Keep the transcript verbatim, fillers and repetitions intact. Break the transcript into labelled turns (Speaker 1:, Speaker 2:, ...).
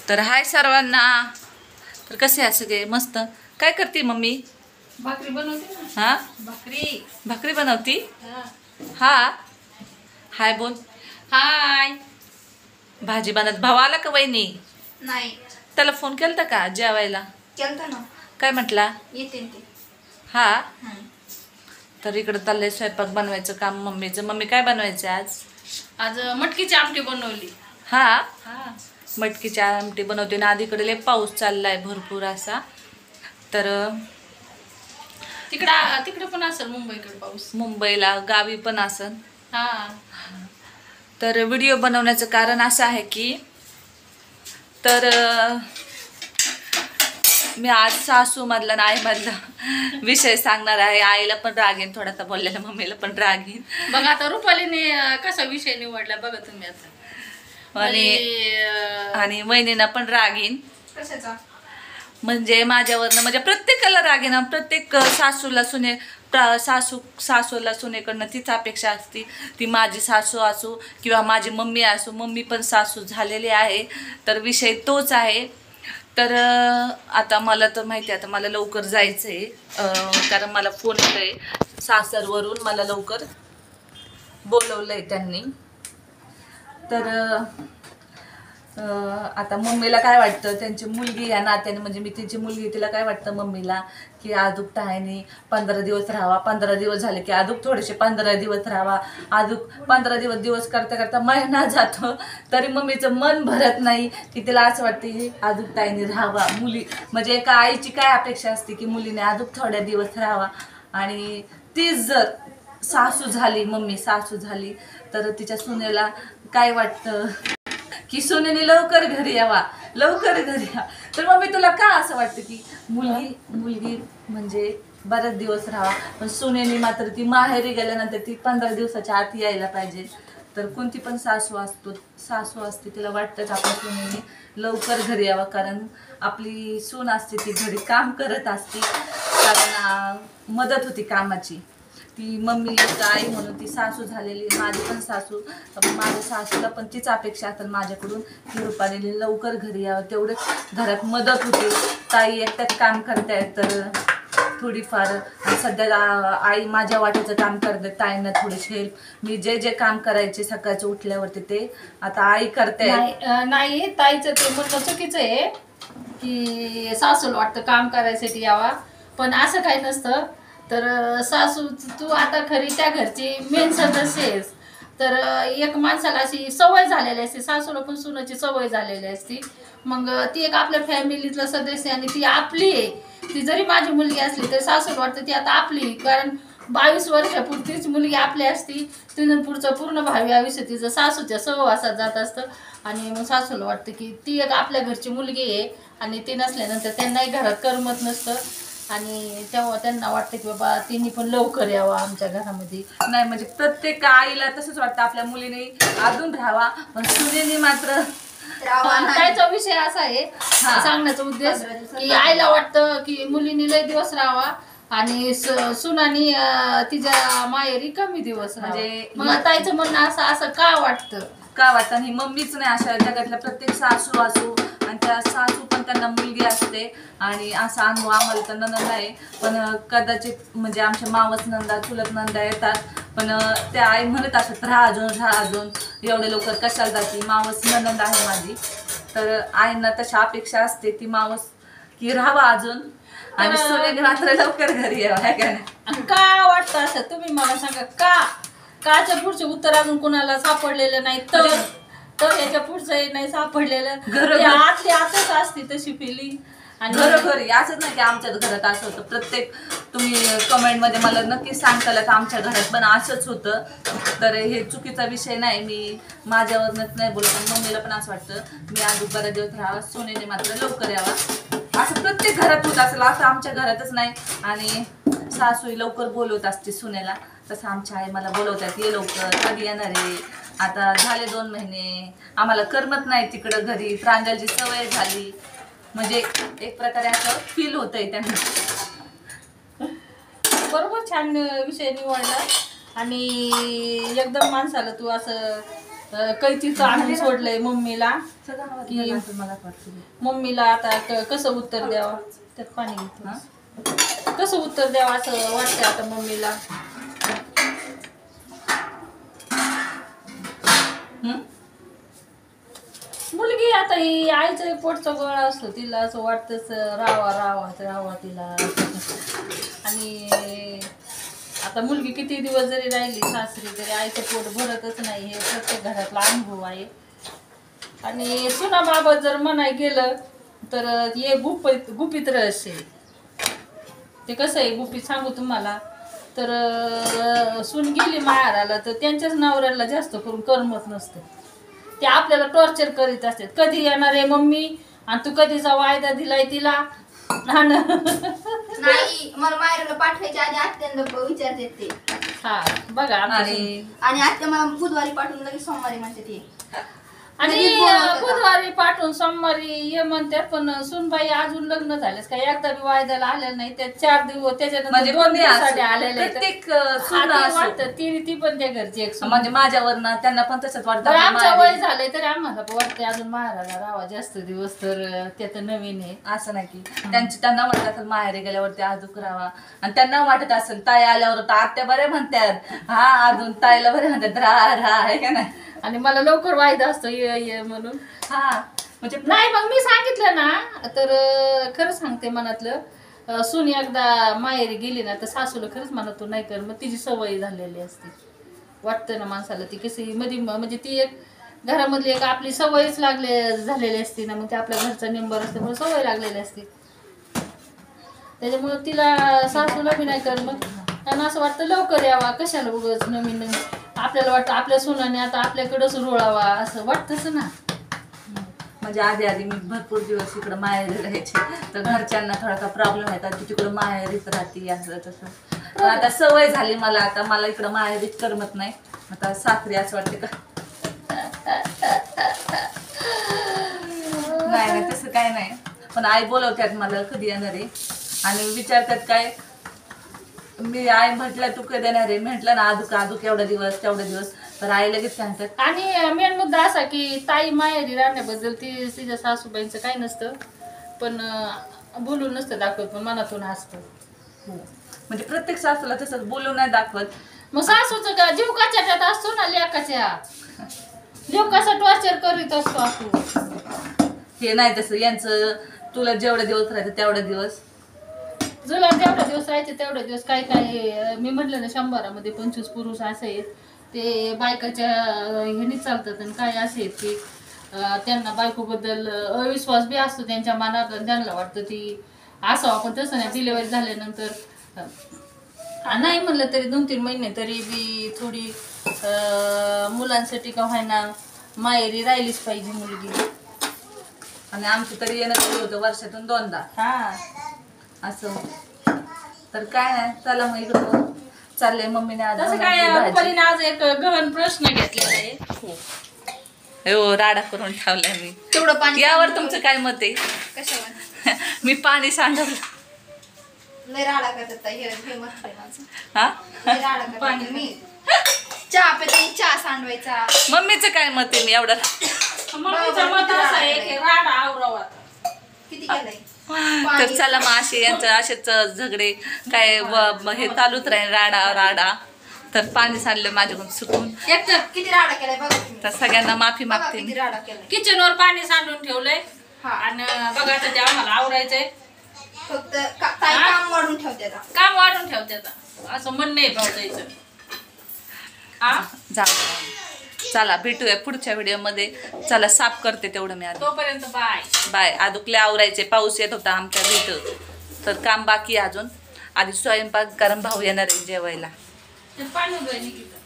Speaker 1: तर हाय सर्वांना. तर कसे आहे सगळे? मस्त. काय करते मम्मी?
Speaker 2: भाकरी बनवते ना.
Speaker 1: हा,
Speaker 2: भाकरी
Speaker 1: भाकरी बनवती.
Speaker 2: हा.
Speaker 1: हा, हाय बोल.
Speaker 2: हाय.
Speaker 1: भाजी बनत. भाऊ आला का वहिनी?
Speaker 2: नाही.
Speaker 1: त्याला फोन केलता का जेवायला?
Speaker 2: केलता ना.
Speaker 1: काय म्हटला?
Speaker 2: येते ते.
Speaker 1: हा. तर इकडं चाललंय स्वयंपाक बनवायचं काम मम्मीचं. मम्मी काय बनवायचं आज?
Speaker 2: आज मटकीची आमटी बनवली.
Speaker 1: हा,
Speaker 2: हा.
Speaker 1: मटकीची आमटी बनवते ना. आधीकडे लय पाऊस चाललाय भरपूर असा. तर
Speaker 2: तिकडं तिकडे पण असेल मुंबईकडे पाऊस.
Speaker 1: मुंबईला गावी पण असन.
Speaker 2: हा.
Speaker 1: तर व्हिडिओ बनवण्याचं कारण असं आहे की तर मी आज सासू मधला आणि आई मधला विषय सांगणार आहे. आईला पण राग येईन थोडासा बोललेला, मम्मीला पण राग येईन.
Speaker 2: बघा आता रुपालीने कसा विषय निवडला बघा तुम्ही आता.
Speaker 1: आणि आणि वहिनीला पण राग येईन.
Speaker 2: कशाचा? म्हणजे
Speaker 1: माझ्यावरनं म्हणजे प्रत्येकाला राग येईन. प्रत्येक सासूला सुने सासू सासूला सुनेकडनं तीच अपेक्षा असते. ती माझी सासू असो किंवा माझी मम्मी असो. मम्मी पण सासू झालेली आहे. तर विषय तोच आहे. तर आता मला तर माहिती आहे आता मला लवकर जायचं आहे, कारण मला फोन येतो आहे सासरवरून. मला लवकर बोलवलं आहे त्यांनी. तर आता मम्मीला काय वाटतं, त्यांची मुलगी या नात्याने म्हणजे मी तिची मुलगी, तिला काय वाटतं मम्मीला की आजूक टायनी पंधरा दिवस राहावा. पंधरा दिवस झाले की आजूक थोडेसे पंधरा दिवस राहावा. आजूक पंधरा दिवस दिवस करता करता महिना जातो तरी मम्मीचं मन भरत नाही की तिला असं वाटतं की आजूक टायनी राहावा. मुली म्हणजे एका आईची काय अपेक्षा असते की मुलीने आजूक थोड्या दिवस राहावा. आणि तीच जर सासू झाली, मम्मी सासू झाली, तर तिच्या सुनेला काय वाटतं की सुनेने लवकर घरी यावा, लवकर घरी या. तर मम्मी तुला का असं वाटतं की मुलगी मुलगी म्हणजे बरेच दिवस राहावा, पण सुनेने मात्र ती माहेरी गेल्यानंतर ती पंधरा दिवसाच्या आत यायला पाहिजे. तर कोणती पण सासू असतो सासू असते तिला वाटतंच आपल्या सुनेने लवकर घरी यावं, कारण आपली सून असते ती घरी काम करत असते, कारण मदत होती कामाची. ती मम्मी आई म्हणून ती सासू झालेली. माझी पण सासू, माझ्या सासूला पण तीच अपेक्षा असेल माझ्याकडून की रुपालीने लवकर घरी यावं, तेवढंच घरात मदत होते. ताई एकट्यात काम करतायत तर थोडीफार. सध्या आई माझ्या वाटेचं काम करते, ताईंना थोडीशी हेल्प. मी जे जे काम करायचे सकाळचं उठल्यावरती ते आता आई करते.
Speaker 2: नाही, ताईचं ते म्हणणं चुकीचं आहे की सासूला वाटतं काम करायसाठी यावा, पण असं काही नसतं. तर सासू तू आता खरी त्या घरची मेन सदस्य आहेस. तर एक माणसाला अशी सवय झालेली असते, सासूला पण सुनाची सवय झालेली असते. मग ती एक आपल्या फॅमिलीतला सदस्य आणि ती आपली आहे. ती जरी माझी मुलगी असली तरी सासूला वाटतं ती आता आपली, कारण बावीस वर्षापूर्वीच मुलगी आपली असती. तिथून पुढचं पूर्ण भावी आयुष्य तिचं सासूच्या सहवासात जात असतं. आणि मग सासूला वाटतं की ती एक आपल्या घरची मुलगी आहे आणि ती नसल्यानंतर त्यांनाही घरात करमत नसतं. आणि तेव्हा त्यांना वाटतं की बाबा तिने पण लवकर यावं आमच्या घरामध्ये.
Speaker 1: नाही म्हणजे प्रत्येक आईला तसंच वाटतं आपल्या मुलीने अजून राहावा, पण सुनेने मात्र
Speaker 2: त्याचा विषय असा आहे सांगण्याचा उद्देश की आईला वाटतं की मुलीने लय दिवस राहावा आणि सुनानी तिच्या माहेरी कमी दिवस. म्हणजे मग ताईचं म्हणणं असं असं का वाटतं
Speaker 1: का वाटतं आणि मम्मीच नाही, अशा जगातल्या प्रत्येक सासू असू आणि त्या सासू पण त्यांना मुलगी असते. आणि असा अनुभव आम्हाला तर नंदा आहे, पण कदाचित म्हणजे आमच्या मावस नंदा चुलत नंदा येतात, पण त्या आई म्हणत असत राहा अजून राहा अजून, एवढे लवकर कशाला जाते. मावस नंद आहे माझी, तर आईंना तशा अपेक्षा असते ती मावस की राहावा अजून आणि सुनेने मात्र लवकर घरी यावं. आहे का नाही?
Speaker 2: का वाटतं असं तुम्ही मला सांगा. का काच्या पुढचे उत्तर अजून कोणाला सापडलेलं नाही, तर तर याच्या पुढचं नाही सापडलेलं. आतली आतच असते तशी फिलिंग.
Speaker 1: आणि घरोघरी असंच नाही की आमच्याच घरात असं होतं. प्रत्येक तुम्ही कमेंटमध्ये मला नक्कीच सांगताल की आमच्या घरात पण असंच होतं. तर हे चुकीचा विषय नाही, मी माझ्यावरनंच नाही बोलत, पण मम्मीला पण असं वाटतं मी आज बऱ्याच दिवस राहावा, सोनेने मात्र लवकर यावा. असं प्रत्येक घरात होत असेल, असं आमच्या घरातच नाही. आणि सासू लवकर बोलवत असते सुनेला, तसं आमच्या आई मला बोलवतात ये लवकर, कधी येणार आहे. आता झाले दोन महिने, आम्हाला करमत नाही तिकडं घरी, प्रांजलची सवय झाली. म्हणजे एक प्रकारे असं फील होतंय त्यांना.
Speaker 2: बरोबर छान विषय निवडला आणि एकदम माणसाला तू असं अं, कैचीचं आणून सोडलंय मम्मीला की
Speaker 1: मला वाटतं
Speaker 2: मम्मीला आता क- कसं उत्तर द्यावं त्यात पाणी घेतो कसं उत्तर द्यावं असं वाटतंय आता मम्मीला.
Speaker 1: हम्म?
Speaker 2: मुलगी आता ही आईचं पोटचा गोळा असतो तिला असं वाटतंच रावा रावा रावा तिला आणि आता मुलगी किती दिवस जरी राहिली सासरी तरी आईचं पोट भरतच नाही हे प्रत्येक घरातला अनुभव आहे. आणि सुनाबाबत जर म्हणाय गेलं तर हे गुपित गुपित रहस्य आहे. ते कसं आहे गुपित सांगू तुम्हाला तर अं, सून गेली माहेराला तर त्यांच्याच नवऱ्याला जास्त करून करमत नसतं. ते आपल्याला टॉर्चर करीत असतात कधी येणार आहे मम्मी आणि तू कधीचा वायदा दिलाय तिला
Speaker 3: नाही मला माहेरला पाठवायच्या आधी आत्यांना विचारते ते.
Speaker 2: हा बघा आमचं
Speaker 1: आणि
Speaker 3: आणि आत्या मला बुधवारी पाठवून लगेच सोमवारी म्हणते ते.
Speaker 2: आणि
Speaker 3: लगेच बोलवतात.
Speaker 2: बुधवारी पाठवून सोमवारी ये म्हणतात पण सुनबाई अजून लग्न झालेस काय एकदा बी वायद्याला आलेलं नाही त्या चार दिवस त्याच्यानंतर
Speaker 1: म्हणजे
Speaker 2: दोन
Speaker 1: कोणी असो,
Speaker 2: दिवसासाठी आलेले आहेत.
Speaker 1: प्रत्येक अं,
Speaker 2: हा,
Speaker 1: सून
Speaker 2: ते
Speaker 1: असो.
Speaker 2: वाटतं ती ती पण त्या घरची एक सून.
Speaker 1: म्हणजे माझ्यावरनं त्यांना पण तसंच वाटतं
Speaker 2: बरं,
Speaker 1: आपल्या
Speaker 2: आमचं वय
Speaker 1: माहेरी.
Speaker 2: झालंय तरी आम्हाला वाटतंय अजून माहेराला राहावा जास्त दिवस तर अं, ते तर नवीन आहे.
Speaker 1: असं नाही की त्यांची त्यांना वाटत असेल माहेरी गेल्यावरती आजूक राहावा आणि त्यांना वाटत असेल ताई आल्यावर तर आत्या बरे म्हणतात हा अजून ताईला बरे म्हणतात राहा राहा आहे का नाही.
Speaker 2: आणि मला लवकर वायदा असतो ये ये म्हणून.
Speaker 1: हा म्हणजे
Speaker 2: नाही मग मी सांगितलं ना तर अं, खरं सांगते मनातलं अं, सून एकदा माहेरी गेली ना तर सासूला खरंच मनातून नाही कर मग तिची सवय झालेली असते. वाटतं ना माणसाला ती कशी मध्ये म्हणजे ती एक घरामधली एक आपली सवयच लागले झालेली असते ना मग ते आपल्या घरचा नेंबर असते म्हणून सवय लागलेली असते त्याच्यामुळे तिला सासूला बी नाही कर मग त्यांना असं वाटतं लवकर यावा कशाला उगाच नवीन नवीन आपल्याला वाटतं आपल्या सुनाने आता आपल्याकडंच रुळावा असं वाटतंच ना.
Speaker 1: म्हणजे आधी आधी मी भरपूर दिवस इकडं माहेरी राहायचे तर घरच्यांना थोडासा प्रॉब्लेम येतात की तिकडं माहेरीच राहते असं तसं पण आता सवय झाली मला आता मला इकडं माहेरीच करमत नाही आता सासरी असं वाटते का नाही नाही तसं काय नाही पण आई बोलवतात मला कधी येणार आहे आणि विचारतात काय मी आई म्हटलं तू कधी येणार आहे म्हटलं ना आदुक आदुक एवढा दिवस तेवढा दिवस तर आई लगेच सांगतात.
Speaker 2: आणि मेन मुद्दा असा की ताई माहेरी राहण्याबद्दल ती तिच्या सासूबाईंचं काही नसतं पण अं, बोलून नसतं दाखवत पण मनातून असतं.
Speaker 1: म्हणजे प्रत्येक सासूला तसंच बोलून नाही दाखवत
Speaker 2: मग सासूचं का जीव काच्यात असतो ना लेकाच्या जीव कसा टॉर्चर करीत असतो आपण
Speaker 1: हे नाही तसं यांचं तुला जेवढे दिवस राहायचं तेवढे दिवस
Speaker 2: तुला जेवढे दिवस राहायचे तेवढे दिवस काय काय मी म्हटलं ना शंभरामध्ये पंचवीस पुरुष असे आहेत ते बायकाच्या ह्यानीच चालतात आणि काय असे आहेत की अं, त्यांना बायकोबद्दल अविश्वास बी असतो त्यांच्या मनात आणि त्यांना वाटतं ती असावं पण तसं नाही डिलिव्हरी झाल्यानंतर अं, नाही म्हणलं तरी दोन तीन महिने तरी बी थोडी अं, मुलांसाठी का व्हायना माहेरी राहिलीच पाहिजे मुलगी.
Speaker 1: आणि आमचं तरी येणं तरी होतं वर्षातून दोनदा
Speaker 2: हा
Speaker 1: असं तर काय नाही चला मग इकडं चाललंय मम्मीने आज
Speaker 2: तसं काय
Speaker 1: भाजी.
Speaker 2: परीने आज एक गहन प्रश्न घेतलेला आहे.
Speaker 1: हो राडा करून ठेवलाय मी
Speaker 3: तेवढं पाणी
Speaker 1: यावर तुमचं काय मत आहे.
Speaker 3: कशावर
Speaker 1: मी पाणी सांडवलं
Speaker 3: लय राडा करतात ताई. हे हे मस्त आहे माझं.
Speaker 1: हा
Speaker 3: लय राडा करते मी चहा पेते चहा सांडवायचा.
Speaker 1: मम्मीचं काय मत आहे मी एवढं
Speaker 2: मम्मीचं मत असं आहे की राडा आवरावा.
Speaker 3: किती केलंय
Speaker 1: तर चला मग असे यांचं असेच झगडे काय व- म- हे चालूच राहील राडा राडा तर पाणी सांडलं माझ्याकडून सुकून
Speaker 3: एकतर किती राडा केलाय बघा तुम्ही.
Speaker 1: तर सगळ्यांना माफी
Speaker 3: बघा
Speaker 1: मागते
Speaker 3: किती
Speaker 1: मी.
Speaker 3: राडा केलाय.
Speaker 2: किचनवर पाणी सांडून ठेवलंय
Speaker 3: हा
Speaker 2: आणि बघा आता ते आम्हाला आवरायचंय
Speaker 3: फक्त का- ताई
Speaker 2: हा?
Speaker 3: काम वाढून ठेवते आता.
Speaker 2: काम वाढून ठेवते आता असं म्हणणं आहे भाऊजाईचं. हा
Speaker 1: जा चला भेटूया पुढच्या व्हिडिओमध्ये. चला साफ करते तेवढं मी आधी.
Speaker 2: तोपर्यंत बाय.
Speaker 1: बाय आदुकले आवरायचे पाऊस येत होता आमच्या भेट तर काम बाकी आहे अजून. आधी स्वयंपाक कारण भाऊ येणार आहे जेवायला.
Speaker 2: ते पाणी उभं आहे निकिता.